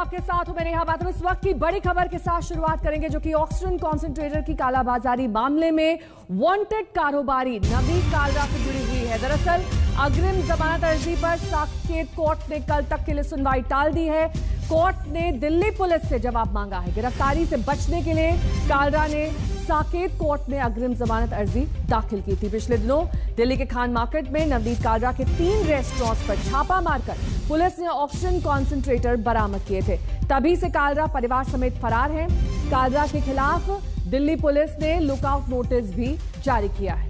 आपके साथ हूं मैं नेहा बात। इस वक्त की बड़ी खबर के साथ शुरुआत करेंगे जो कि ऑक्सीजन कॉन्सेंट्रेटर की कालाबाजारी मामले में वांटेड कारोबारी नवनीत कालरा से जुड़ी हुई है। दरअसल अग्रिम जमानत अर्जी पर साकेत कोर्ट ने कल तक के लिए सुनवाई टाल दी है। कोर्ट ने दिल्ली पुलिस से जवाब मांगा है। गिरफ्तारी से बचने के लिए कालरा ने साकेत कोर्ट में अग्रिम जमानत अर्जी दाखिल की थी। पिछले दिनों दिल्ली के खान मार्केट में नवनीत कालरा के 3 रेस्टोरेंट्स पर छापा मारकर पुलिस ने ऑक्सीजन कॉन्सेंट्रेटर बरामद किए थे। तभी से कालरा परिवार समेत फरार है। कालरा के खिलाफ दिल्ली पुलिस ने लुकआउट नोटिस भी जारी किया है।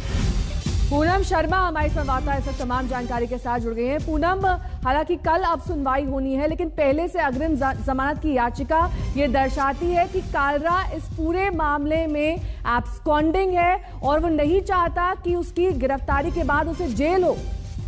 पूनम शर्मा हमारी संवाददाता इस वक्त तमाम जानकारी के साथ जुड़ गई हैं। पूनम, हालांकि कल अब सुनवाई होनी है, लेकिन पहले से अग्रिम जमानत की याचिका ये दर्शाती है कि कालरा इस पूरे मामले में एब्सकॉन्डिंग है और वो नहीं चाहता कि उसकी गिरफ्तारी के बाद उसे जेल हो।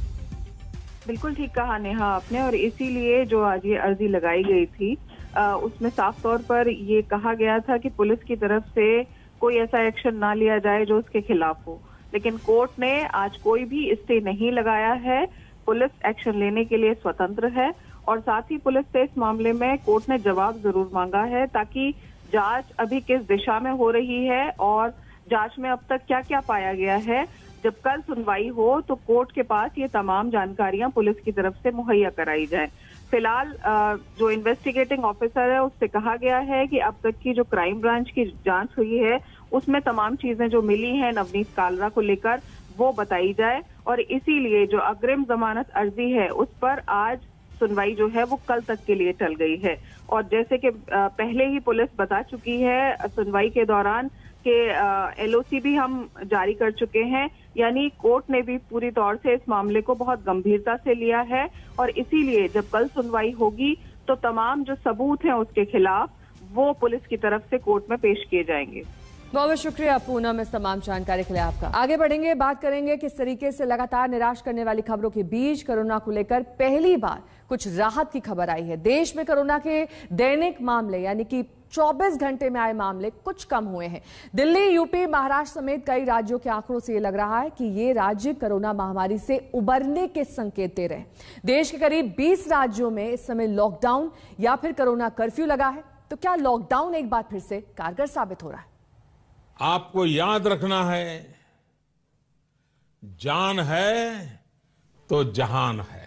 बिल्कुल ठीक कहा नेहा आपने, और इसीलिए जो आज ये अर्जी लगाई गई थी उसमें साफ तौर पर ये कहा गया था कि पुलिस की तरफ से कोई ऐसा एक्शन ना लिया जाए जो उसके खिलाफ हो, लेकिन कोर्ट ने आज कोई भी स्टे नहीं लगाया है। पुलिस एक्शन लेने के लिए स्वतंत्र है और साथ ही पुलिस से इस मामले में कोर्ट ने जवाब जरूर मांगा है ताकि जांच अभी किस दिशा में हो रही है और जांच में अब तक क्या क्या पाया गया है, जब कल सुनवाई हो तो कोर्ट के पास ये तमाम जानकारियां पुलिस की तरफ से मुहैया कराई जाए। फिलहाल जो इन्वेस्टिगेटिंग ऑफिसर है उससे कहा गया है कि अब तक की जो क्राइम ब्रांच की जांच हुई है उसमें तमाम चीजें जो मिली हैं नवनीत कालरा को लेकर वो बताई जाए, और इसीलिए जो अग्रिम जमानत अर्जी है उस पर आज सुनवाई जो है वो कल तक के लिए टल गई है। और जैसे कि पहले ही पुलिस बता चुकी है सुनवाई के दौरान कि एलओसी भी हम जारी कर चुके हैं, यानी कोर्ट ने भी पूरी तौर से इस मामले को बहुत गंभीरता से लिया है और इसीलिए जब कल सुनवाई होगी तो तमाम जो सबूत हैं उसके खिलाफ वो पुलिस की तरफ से कोर्ट में पेश किए जाएंगे। बहुत बहुत शुक्रिया पूनम इस तमाम जानकारी के लिए आपका। आगे बढ़ेंगे, बात करेंगे किस तरीके से लगातार निराश करने वाली खबरों के बीच कोरोना को लेकर पहली बार कुछ राहत की खबर आई है। देश में कोरोना के दैनिक मामले यानी कि 24 घंटे में आए मामले कुछ कम हुए हैं। दिल्ली, यूपी, महाराष्ट्र समेत कई राज्यों के आंकड़ों से ये लग रहा है कि ये राज्य कोरोना महामारी से उबरने के संकेत दे रहे हैं। देश के करीब 20 राज्यों में इस समय लॉकडाउन या फिर कोरोना कर्फ्यू लगा है। तो क्या लॉकडाउन एक बार फिर से कारगर साबित हो रहा है? आपको याद रखना है, जान है तो जहान है।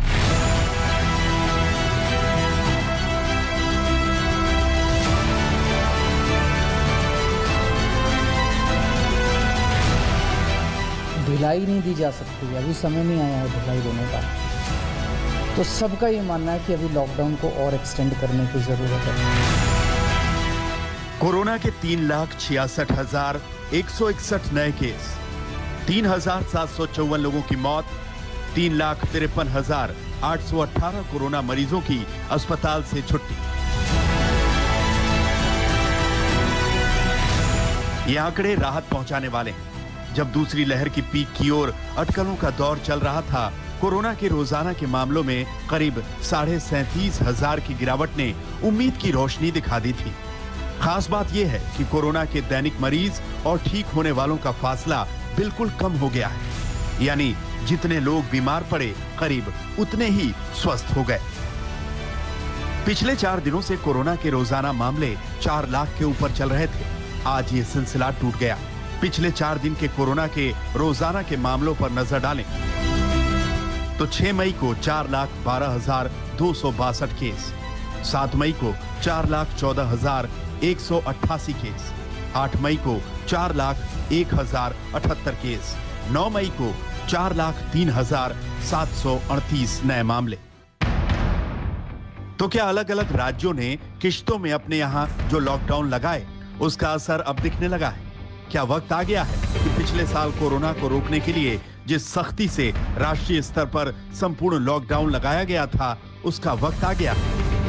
ढिलाई नहीं दी जा सकती, अभी समय नहीं आया है ढिलाई देने का। तो सबका ये मानना है कि अभी लॉकडाउन को और एक्सटेंड करने की जरूरत है। कोरोना के 3,66,161 नए केस, 3,754 लोगों की मौत, 3,53,818 कोरोना मरीजों की अस्पताल से छुट्टी। ये आंकड़े राहत पहुंचाने वाले हैं। जब दूसरी लहर की पीक की ओर अटकलों का दौर चल रहा था, कोरोना के रोजाना के मामलों में करीब 37,500 की गिरावट ने उम्मीद की रोशनी दिखा दी थी। खास बात यह है कि कोरोना के दैनिक मरीज और ठीक होने वालों का फासला बिल्कुल कम हो गया है, यानी जितने लोग बीमार पड़े करीब उतने ही स्वस्थ हो गए। पिछले 4 दिनों से कोरोना के रोजाना मामले 4 लाख के ऊपर चल रहे थे। आज ये सिलसिला टूट गया। पिछले 4 दिन के कोरोना के रोजाना के मामलों पर नजर डालें तो 6 मई को 4,12,262 केस, 7 मई को 4,14,188 केस, 8 मई को 4,01,078 केस, 9 मई को 4,03,738 नए मामले। तो क्या अलग अलग राज्यों ने किश्तों में अपने यहां जो लॉकडाउन लगाए उसका असर अब दिखने लगा है? क्या वक्त आ गया है कि पिछले साल कोरोना को रोकने के लिए जिस सख्ती से राष्ट्रीय स्तर पर संपूर्ण लॉकडाउन लगाया गया था उसका वक्त आ गया?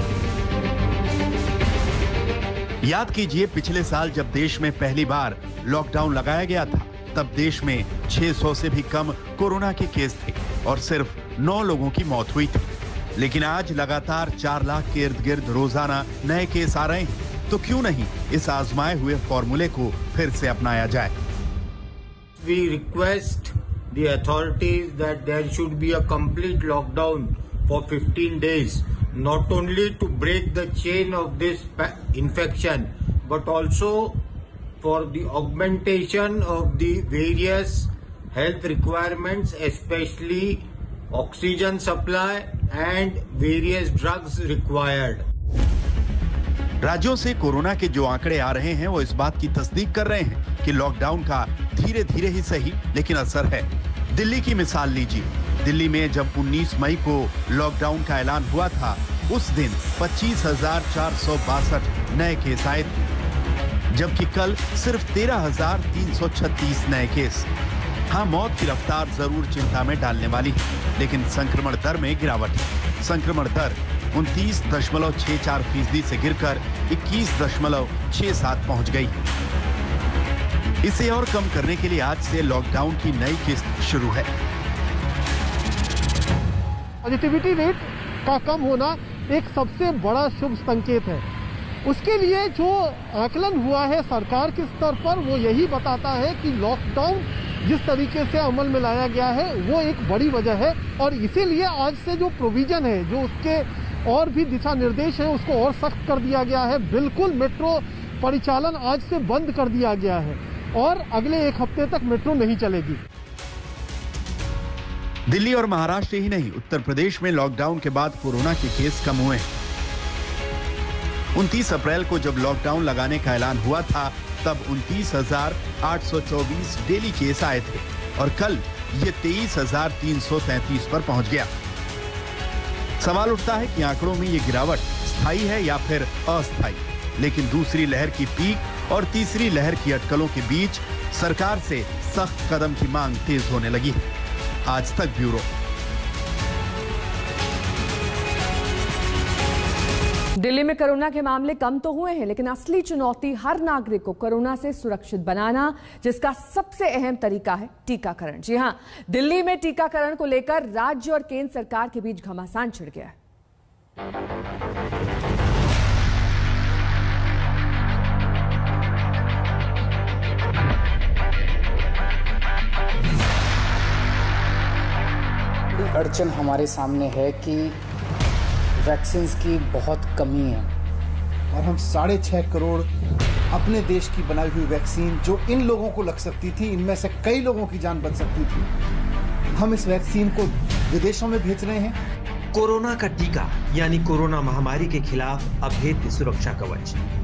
याद कीजिए, पिछले साल जब देश में पहली बार लॉकडाउन लगाया गया था तब देश में 600 से भी कम कोरोना के केस थे और सिर्फ 9 लोगों की मौत हुई थी। लेकिन आज लगातार 4 लाख के इर्द गिर्द रोजाना नए केस आ रहे हैं। तो क्यों नहीं इस आजमाए हुए फॉर्मूले को फिर से अपनाया जाए? We request the authorities that there should be a complete lockdown for 15 days not only to break the chain of this infection, but also for the augmentation of the various health requirements, especially oxygen supply and various drugs required. राज्यों से corona के जो आंकड़े आ रहे हैं वो इस बात की तस्दीक कर रहे हैं कि लॉकडाउन का धीरे धीरे ही सही लेकिन असर है। दिल्ली की मिसाल लीजिए। दिल्ली में जब 19 मई को लॉकडाउन का ऐलान हुआ था, उस दिन 25,462 नए केस आए थे, जबकि कल सिर्फ 13,336 नए केस। हाँ, मौत की रफ्तार जरूर चिंता में डालने वाली है, लेकिन संक्रमण दर में गिरावट है। संक्रमण दर 29.64% से गिरकर 21.67 पहुंच गई। इसे और कम करने के लिए आज से लॉकडाउन की नई किस्त शुरू है। पॉजिटिविटी रेट का कम होना एक सबसे बड़ा शुभ संकेत है। उसके लिए जो आकलन हुआ है सरकार के स्तर पर, वो यही बताता है कि लॉकडाउन जिस तरीके से अमल में लाया गया है वो एक बड़ी वजह है, और इसीलिए आज से जो प्रोविजन है, जो उसके और भी दिशा निर्देश है, उसको और सख्त कर दिया गया है। बिल्कुल मेट्रो परिचालन आज से बंद कर दिया गया है और अगले एक हफ्ते तक मेट्रो नहीं चलेगी। दिल्ली और महाराष्ट्र ही नहीं, उत्तर प्रदेश में लॉकडाउन के बाद कोरोना के केस कम हुए हैं। 29 अप्रैल को जब लॉकडाउन लगाने का ऐलान हुआ था, तब 29,824 डेली केस आए थे और कल ये 23,333 पर पहुंच गया। सवाल उठता है कि आंकड़ों में ये गिरावट स्थायी है या फिर अस्थायी। लेकिन दूसरी लहर की पीक और तीसरी लहर की अटकलों के बीच सरकार से सख्त कदम की मांग तेज होने लगी है। आज तक ब्यूरो। दिल्ली में कोरोना के मामले कम तो हुए हैं, लेकिन असली चुनौती हर नागरिक को कोरोना से सुरक्षित बनाना, जिसका सबसे अहम तरीका है टीकाकरण। जी हां, दिल्ली में टीकाकरण को लेकर राज्य और केंद्र सरकार के बीच घमासान छिड़ गया है। अड़चन हमारे सामने है कि वैक्सीन की बहुत कमी है और हम 6.5 करोड़ अपने देश की बनाई हुई वैक्सीन जो इन लोगों को लग सकती थी, इनमें से कई लोगों की जान बच सकती थी, हम इस वैक्सीन को विदेशों में भेज रहे हैं। कोरोना का टीका यानी कोरोना महामारी के खिलाफ अभेद्य सुरक्षा कवच।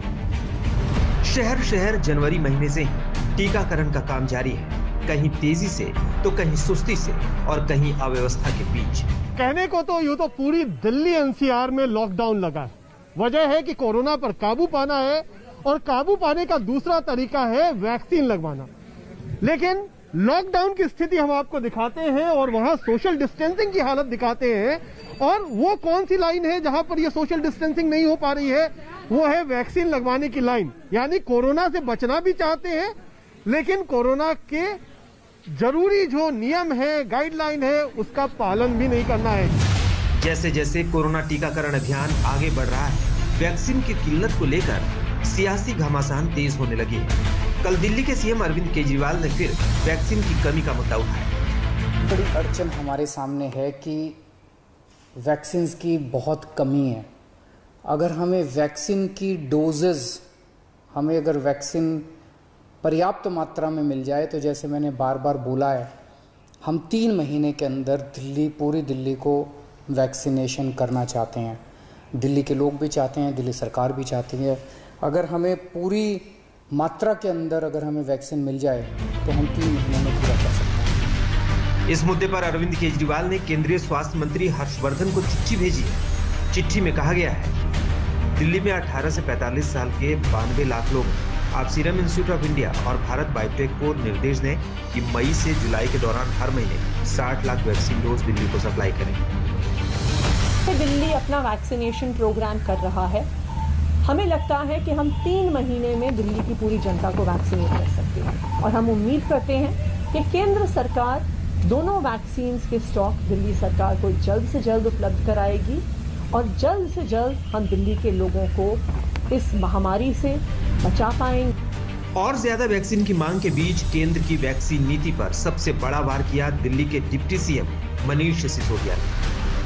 शहर शहर जनवरी महीने से ही टीकाकरण का काम जारी है, कहीं तेजी से तो कहीं सुस्ती से और कहीं अव्यवस्था के बीच। कहने को तो यूं तो पूरी दिल्ली एनसीआर में लॉकडाउन लगा है। वजह है कि कोरोना पर काबू पाना है और काबू पाने का दूसरा तरीका है वैक्सीन लगवाना। लेकिन लॉकडाउन की स्थिति हम आपको दिखाते हैं और वहां सोशल डिस्टेंसिंग की हालत दिखाते हैं, और वो कौन सी लाइन है जहां पर ये सोशल डिस्टेंसिंग नहीं हो पा रही है, वो है वैक्सीन लगवाने की लाइन। यानी कोरोना से बचना भी चाहते हैं, लेकिन कोरोना के जरूरी जो नियम है, गाइडलाइन है, उसका पालन भी नहीं करना है। जैसे जैसे कोरोना टीकाकरण अभियान आगे बढ़ रहा है, वैक्सीन की किल्लत को लेकर सियासी घमासान तेज होने लगी है। कल दिल्ली के सीएम अरविंद केजरीवाल ने फिर वैक्सीन की कमी का मुद्दा उठाया। बड़ी अड़चन हमारे सामने है कि वैक्सीन की बहुत कमी है। अगर हमें वैक्सीन की डोजेज, हमें अगर वैक्सीन पर्याप्त मात्रा में मिल जाए तो जैसे मैंने बार बार बोला है, हम 3 महीने के अंदर पूरी दिल्ली को वैक्सीनेशन करना चाहते हैं। दिल्ली के लोग भी चाहते हैं, दिल्ली सरकार भी चाहती है। अगर हमें पूरी मात्रा के अंदर अगर हमें वैक्सीन मिल जाए तो हम 3 महीने में पूरा कर सकते हैं। इस मुद्दे पर अरविंद केजरीवाल ने केंद्रीय स्वास्थ्य मंत्री हर्षवर्धन को चिट्ठी भेजी है। चिट्ठी में कहा गया है, दिल्ली में 18 से 45 साल के 92 लाख लोग। आप सीरम इंस्टीट्यूट ऑफ इंडिया और भारत बायोटेक को निर्देश दें कि मई से जुलाई के दौरान हर महीने 60 लाख वैक्सीन डोज दिल्ली को सप्लाई करें। दिल्ली अपना वैक्सीनेशन प्रोग्राम कर रहा है। हमें लगता है कि हम 3 महीने में दिल्ली की पूरी जनता को वैक्सीनेट कर सकते हैं, और हम उम्मीद करते हैं कि केंद्र सरकार दोनों वैक्सीन के स्टॉक दिल्ली सरकार को जल्द से जल्द उपलब्ध कराएगी, और जल्द से जल्द हम दिल्ली के लोगों को इस महामारी से बचा पाएंगे। और ज्यादा वैक्सीन की मांग के बीच केंद्र की वैक्सीन नीति पर सबसे बड़ा वार किया दिल्ली के डिप्टी सीएम मनीष सिसोदिया ने।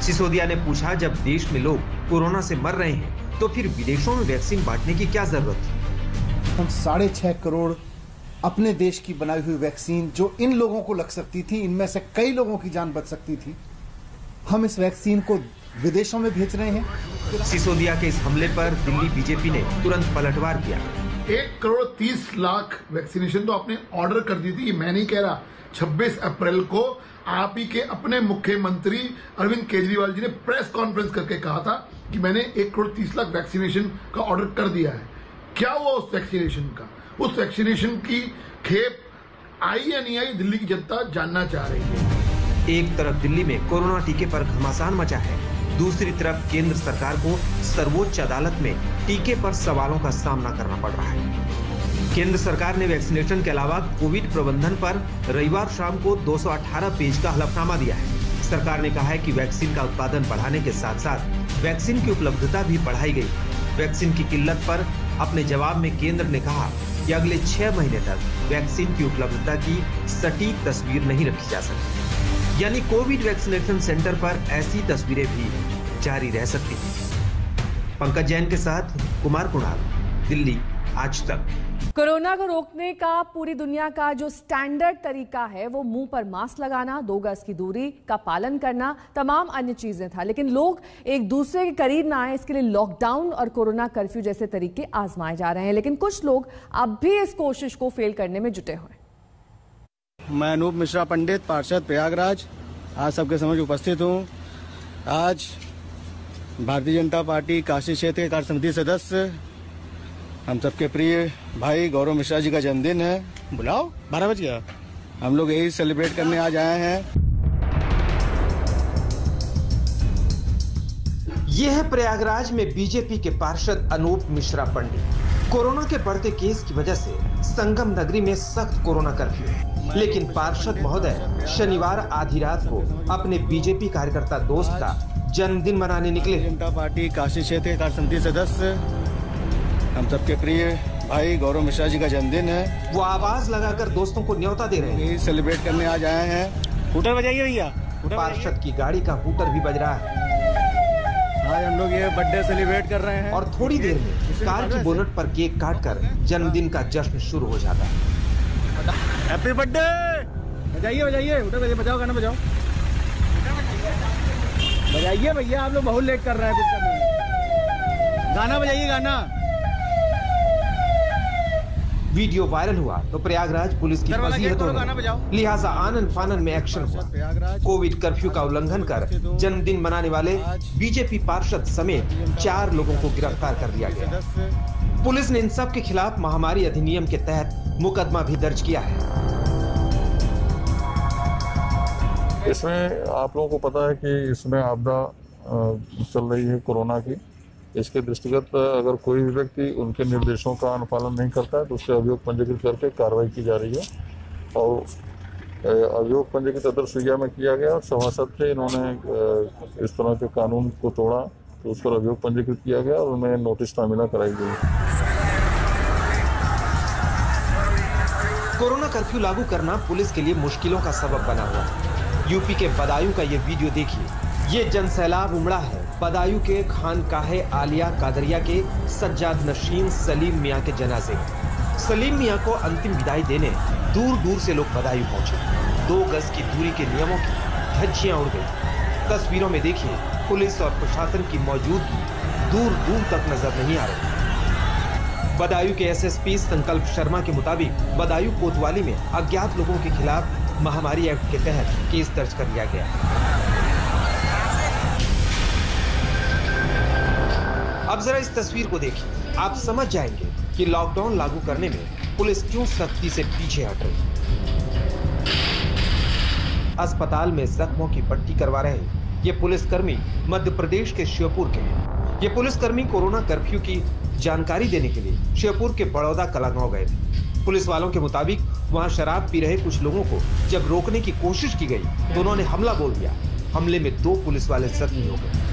सिसोदिया ने पूछा, जब देश में लोग कोरोना से मर रहे हैं तो फिर विदेशों में वैक्सीन बांटने की क्या जरूरत थी? हम 6.5 करोड़ अपने देश की बनाई हुई वैक्सीन जो इन लोगों को लग सकती थी, इनमें से कई लोगों की जान बच सकती थी, हम इस वैक्सीन को विदेशों में भेज रहे हैं। सिसोदिया के इस हमले पर दिल्ली बीजेपी ने तुरंत पलटवार किया। 1,30,00,000 वैक्सीनेशन तो आपने ऑर्डर कर दी थी, मैं नहीं कह रहा। 26 अप्रैल को आप ही के अपने मुख्यमंत्री अरविंद केजरीवाल जी ने प्रेस कॉन्फ्रेंस करके कहा था कि मैंने 1,30,00,000 वैक्सीनेशन का ऑर्डर कर दिया है। क्या हुआ उस वैक्सीनेशन का? उस वैक्सीनेशन की खेप आई या नहीं आई, दिल्ली की जनता जानना चाह रही है। एक तरफ दिल्ली में कोरोना टीके पर घमासान मचा है, दूसरी तरफ केंद्र सरकार को सर्वोच्च अदालत में टीके पर सवालों का सामना करना पड़ रहा है। केंद्र सरकार ने वैक्सीनेशन के अलावा कोविड प्रबंधन पर रविवार शाम को 218 पेज का हलफनामा दिया है। सरकार ने कहा है कि वैक्सीन का उत्पादन बढ़ाने के साथ साथ वैक्सीन की उपलब्धता भी बढ़ाई गई। वैक्सीन की किल्लत पर अपने जवाब में केंद्र ने कहा कि अगले 6 महीने तक वैक्सीन की उपलब्धता की सटीक तस्वीर नहीं रखी जा सकती, यानी कोविड वैक्सीनेशन सेंटर पर ऐसी तस्वीरें भी जारी रह सकती हैं। पंकज जैन के साथ कुमार कुणाल, दिल्ली आज तक। कोरोना को रोकने का पूरी दुनिया का जो स्टैंडर्ड तरीका है वो मुंह पर मास्क लगाना, 2 गज की दूरी का पालन करना, तमाम अन्य चीजें था। लेकिन लोग एक दूसरे के करीब ना आए, इसके लिए लॉकडाउन और कोरोना कर्फ्यू जैसे तरीके आजमाए जा रहे हैं। लेकिन कुछ लोग अब भी इस कोशिश को फेल करने में जुटे हुए। मैं अनूप मिश्रा पंडित, पार्षद प्रयागराज, आज सबके समझ उपस्थित हूँ। आज भारतीय जनता पार्टी काशी क्षेत्र के कार्य समिति सदस्य, हम सबके प्रिय भाई गौरव मिश्रा जी का जन्मदिन है। बुलाओ, 12 बज गया। हम लोग यही सेलिब्रेट करने आज आए हैं। ये है प्रयागराज में बीजेपी के पार्षद अनूप मिश्रा पंडित। कोरोना के बढ़ते केस की वजह से संगम नगरी में सख्त कोरोना कर्फ्यू है, लेकिन पार्षद महोदय शनिवार आधी रात को अपने बीजेपी कार्यकर्ता दोस्त का जन्मदिन मनाने निकले। जनता पार्टी काशी क्षेत्र के कार्य समिति सदस्य, हम सबके प्रिय भाई गौरव मिश्रा जी का जन्मदिन है। वो आवाज लगाकर दोस्तों को न्योता दे रहे हैं। यही सेलिब्रेट करने आज आए हैं। हूटर बजाइए भैया। पार्षद की गाड़ी का हूटर भी बज रहा है। आज हम लोग ये बर्थडे सेलिब्रेट कर रहे हैं और थोड़ी देर में कार की बोनट पर केक काटकर जन्मदिन का जश्न शुरू हो जाता है। Happy birthday. बजाइए बजाइए, हूटर बजाइए, बजाओ, गाना बजाओ, बजाइए भैया, आप लोग बहुत लेट कर रहे हैं। कुछ करना, गाना बजाइए, गाना। वीडियो वायरल हुआ तो प्रयागराज पुलिस की फजीहत हो गई, लिहाजा आनन फानन में एक्शन हुआ। कोविड कर्फ्यू का उल्लंघन कर जन्मदिन मनाने वाले बीजेपी पार्षद समेत 4 लोगों को गिरफ्तार कर लिया गया। पुलिस ने इन सब के खिलाफ महामारी अधिनियम के तहत मुकदमा भी दर्ज किया है। इसमें आप लोगों को पता है कि इसमें आपदा चल रही है कोरोना की। इसके दृष्टिगत अगर कोई भी व्यक्ति उनके निर्देशों का अनुपालन नहीं करता है तो उससे अभियोग पंजीकृत करके कार्रवाई की जा रही है। और अभियोग पंजीकृत अदर सुइया में किया गया और सभासद थे, इन्होंने इस तरह के कानून को तोड़ा तो उस पर अभियोग पंजीकृत किया गया और उन्हें नोटिस तामीला कराई गई। कोरोना कर्फ्यू लागू करना पुलिस के लिए मुश्किलों का सबब बना हुआ है। यूपी के बदायूं का ये वीडियो देखिए। ये जनसैलाब उमड़ा है बदायूं के खानकाहे आलिया कादरिया के सज्जाद नशीन सलीम मियां के जनाजे। सलीम मियां को अंतिम विदाई देने दूर दूर से लोग बदायूं पहुंचे। 2 गज की दूरी के नियमों की धज्जियां उड़ गई। तस्वीरों में देखिए, पुलिस और प्रशासन की मौजूदगी दूर दूर तक नजर नहीं आ रही। बदायूं के एसएसपी संकल्प शर्मा के मुताबिक बदायूं कोतवाली में अज्ञात लोगों के खिलाफ महामारी एक्ट के तहत केस दर्ज कर लिया गया। अब जरा इस तस्वीर को देखिए, आप समझ जाएंगे कि लॉकडाउन लागू करने में पुलिस क्यों सख्ती से पीछे हट रही है। अस्पताल में जख्मों की पट्टी करवा रहे ये पुलिसकर्मी मध्य प्रदेश के श्योपुर के हैं। ये पुलिसकर्मी कोरोना कर्फ्यू की जानकारी देने के लिए श्योपुर के बड़ौदा कलागांव गए थे। पुलिस वालों के मुताबिक वहां शराब पी रहे कुछ लोगों को जब रोकने की कोशिश की गई तो उन्होंने हमला बोल दिया। हमले में 2 पुलिस वाले जख्मी हो गए।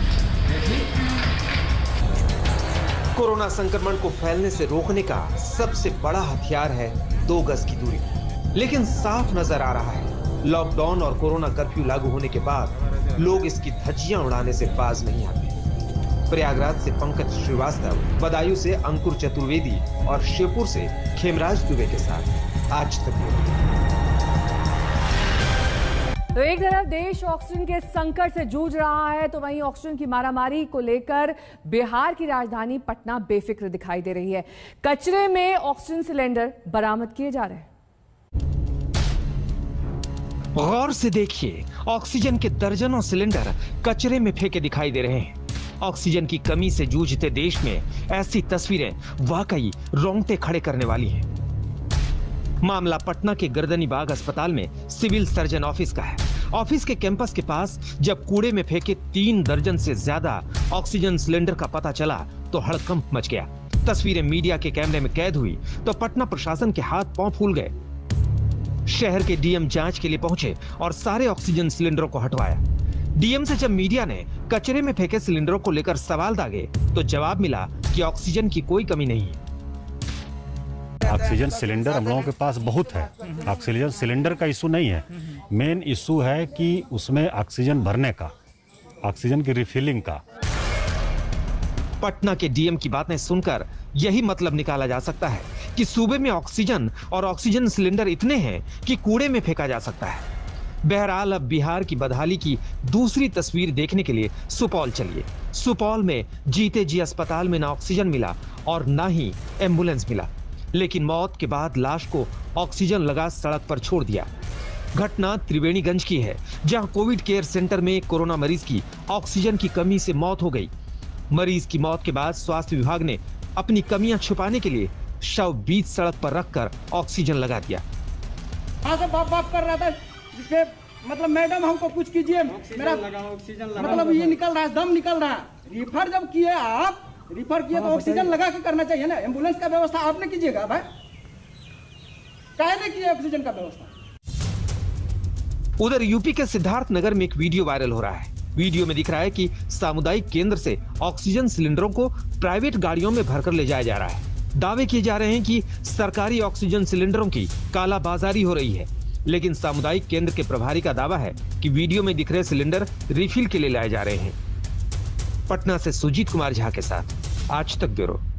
कोरोना संक्रमण को फैलने से रोकने का सबसे बड़ा हथियार है 2 गज की दूरी। लेकिन साफ नजर आ रहा है लॉकडाउन और कोरोना कर्फ्यू लागू होने के बाद लोग इसकी धज्जियां उड़ाने से बाज नहीं आते। प्रयागराज से पंकज श्रीवास्तव, बदायूं से अंकुर चतुर्वेदी और शिवपुर से खेमराज दुबे के साथ आज तक। तो एक तरफ देश ऑक्सीजन के संकट से जूझ रहा है, तो वहीं ऑक्सीजन की मारामारी को लेकर बिहार की राजधानी पटना बेफिक्र दिखाई दे रही है। कचरे में ऑक्सीजन सिलेंडर बरामद किए जा रहे हैं। गौर से देखिए, ऑक्सीजन के दर्जनों सिलेंडर कचरे में फेंके दिखाई दे रहे हैं। ऑक्सीजन की कमी से जूझते देश में ऐसी तस्वीरें वाकई रोंगटे खड़े करने वाली हैं। मामला पटना के गर्दनी बाग अस्पताल में सिविल सर्जन ऑफिस का है। ऑफिस के कैंपस के पास जब कूड़े में फेंके 3 दर्जन से ज्यादा ऑक्सीजन सिलेंडर का पता चला तो हड़कंप मच गया। तस्वीरें मीडिया के कैमरे में कैद हुई तो पटना प्रशासन के हाथ पांव फूल गए। शहर के डीएम जांच के लिए पहुंचे और सारे ऑक्सीजन सिलेंडरों को हटवाया। डीएम से जब मीडिया ने कचरे में फेंके सिलेंडरों को लेकर सवाल दागे तो जवाब मिला कि ऑक्सीजन की कोई कमी नहीं है। ऑक्सीजन सिलेंडर हम लोगों के पास बहुत है। ऑक्सीजन सिलेंडर का इशू नहीं है, मेन इशू है कि उसमें ऑक्सीजन भरने का, ऑक्सीजन की रिफिलिंग का। पटना के डीएम की बातें सुनकर यही मतलब निकाला जा सकता है कि सूबे में ऑक्सीजन और ऑक्सीजन सिलेंडर इतने हैं कि कूड़े में फेंका जा सकता है। बहरहाल अब बिहार की बदहाली की दूसरी तस्वीर देखने के लिए सुपौल चलिए। सुपौल में जीते जी अस्पताल में ना ऑक्सीजन मिला और ना ही एम्बुलेंस मिला, लेकिन मौत के बाद लाश को ऑक्सीजन लगा सड़क पर छोड़ दिया। घटना त्रिवेणीगंज की है, जहां कोविड केयर सेंटर में कोरोना मरीज की ऑक्सीजन की कमी से मौत हो गई। मरीज की मौत के बाद स्वास्थ्य विभाग ने अपनी कमियां छुपाने के लिए शव बीच सड़क पर रखकर ऑक्सीजन लगा दिया। बाप कर रहा था, जिसपे मतलब मैडम हमको कुछ कीजिए, मेरा ऑक्सीजन लगा, मतलब ये निकल रहा है, दम निकल रहा है। रिफर जब किए आप, रिफर किए तो ऑक्सीजन लगा के करना चाहिए ना। एम्बुलेंस का व्यवस्था आपने कीजिएगा भाई, काहे नहीं किया ऑक्सीजन का व्यवस्था। उधर यूपी के सिद्धार्थ नगर में एक वीडियो वायरल हो रहा है। वीडियो में दिख रहा है कि सामुदायिक केंद्र से ऑक्सीजन सिलेंडरों को प्राइवेट गाड़ियों में भरकर ले जाया जा रहा है। दावे किए जा रहे हैं कि सरकारी ऑक्सीजन सिलेंडरों की कालाबाजारी हो रही है, लेकिन सामुदायिक केंद्र के प्रभारी का दावा है कि वीडियो में दिख रहे सिलेंडर रिफिल के लिए लाए जा रहे हैं। पटना से सुजीत कुमार झा के साथ आज तक ब्यूरो।